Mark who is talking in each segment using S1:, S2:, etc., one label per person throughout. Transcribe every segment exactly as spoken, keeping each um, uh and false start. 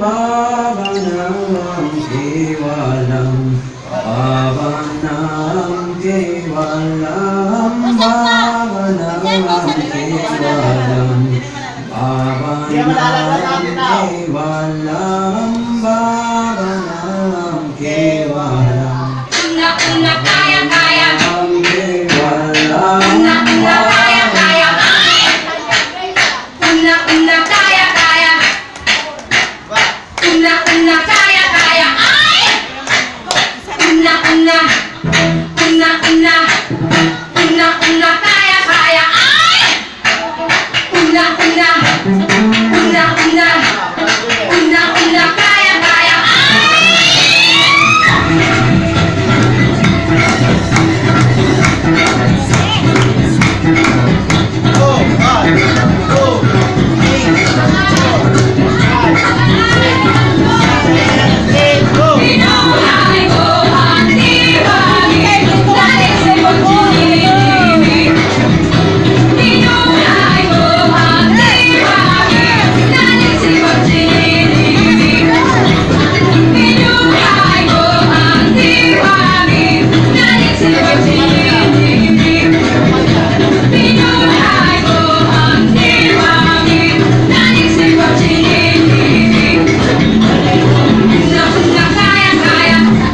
S1: Bhavanam Kevalam Bhavanam Kevalam Bhavanam Kevalam Bhavanam Kevalam Bhavanam Kevalam
S2: Una una kaya kaya
S1: Kevalam
S2: Una una kaya kaya Una una kaya kaya Una una kaya kaya Una una Una una Una una kaya kaya Una una Una una Una una kaya kaya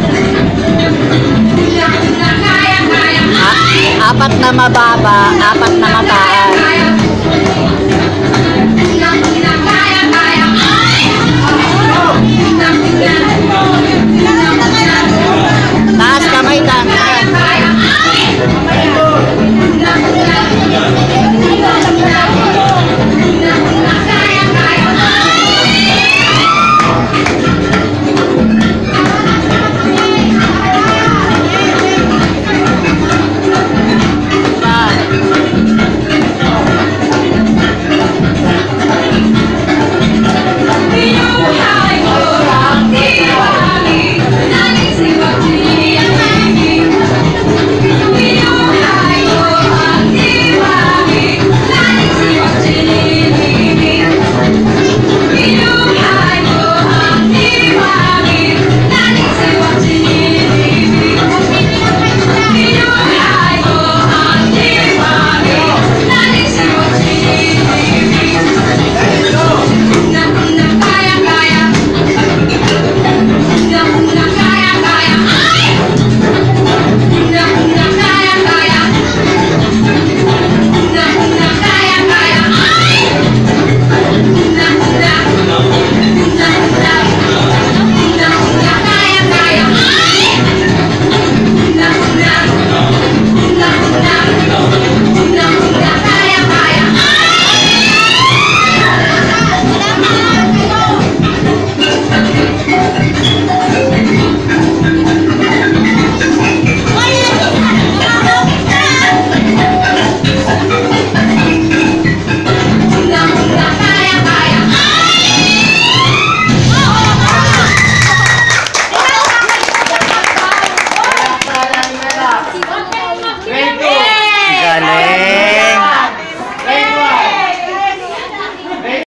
S3: Apat na mababa, apat